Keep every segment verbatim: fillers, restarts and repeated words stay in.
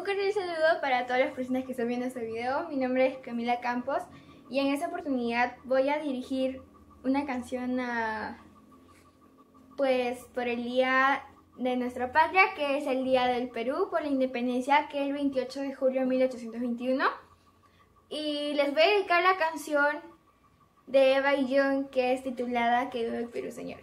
cordial saludo para todas las personas que están viendo este video. Mi nombre es Camila Campos y en esta oportunidad voy a dirigir una canción a, pues, por el día de nuestra patria, que es el Día del Perú por la Independencia, que es el veintiocho de julio de mil ochocientos veintiuno. Y les voy a dedicar la canción de Eva y John, que es titulada Que viva el Perú, señores.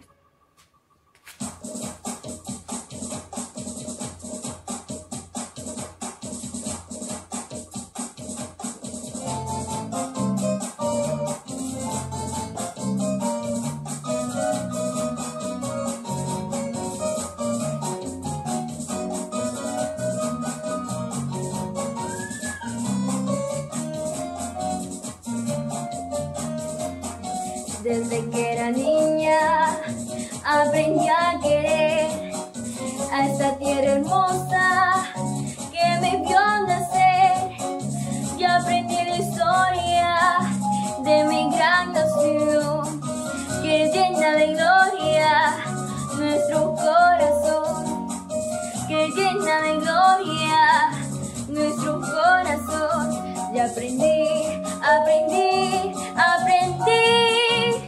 Desde que era niña aprendí a querer a esta tierra hermosa que me vio nacer. Y aprendí la historia de mi gran nación que llena de gloria nuestro corazón, que llena de gloria nuestro corazón. Y aprendí, aprendí, aprendí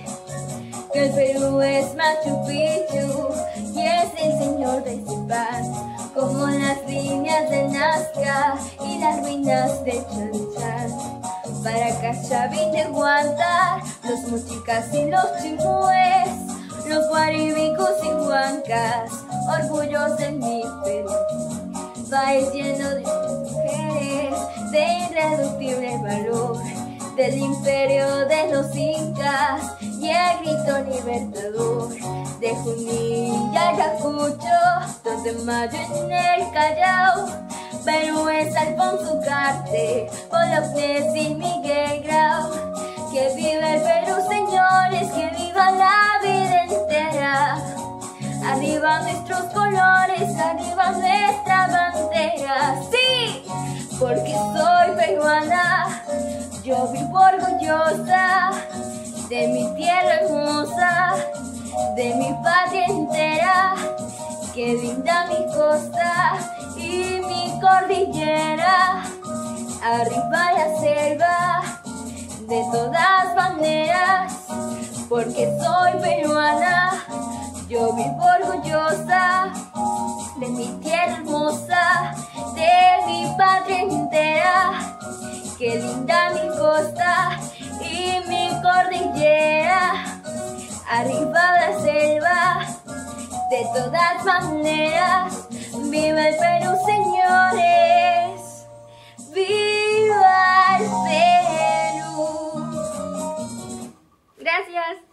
que el Perú es Machu Picchu y es el señor de su paz, como las líneas de Nazca y las ruinas de Chalchal. Para Cachavín de Huántar, los muchicas y los chimúes, los guaribicos y huancas, orgullos de mi Perú. País lleno de mujeres de irreductible valor, del imperio de los incas y el grito libertador, de Junín y Ayacucho, dos de mayo en el Callao. Perú es Alfonso Ugarte, Bolognesi y Miguel Grau. Que viva el Perú, señores, que viva la vida entera. Arriba nuestros colores, arriba nuestra bandera. ¡Sí! Porque soy peruana, yo vivo orgullosa de mi tierra hermosa, de mi patria entera, que brinda mi costa y mi cordillera. Arriba la selva de todas maneras, porque soy peruana, yo vivo orgullosa de mi tierra hermosa, de mi patria entera, que linda mi costa y mi cordillera. Arriba la selva, de todas maneras, viva el Perú, señores, viva el Perú. Gracias.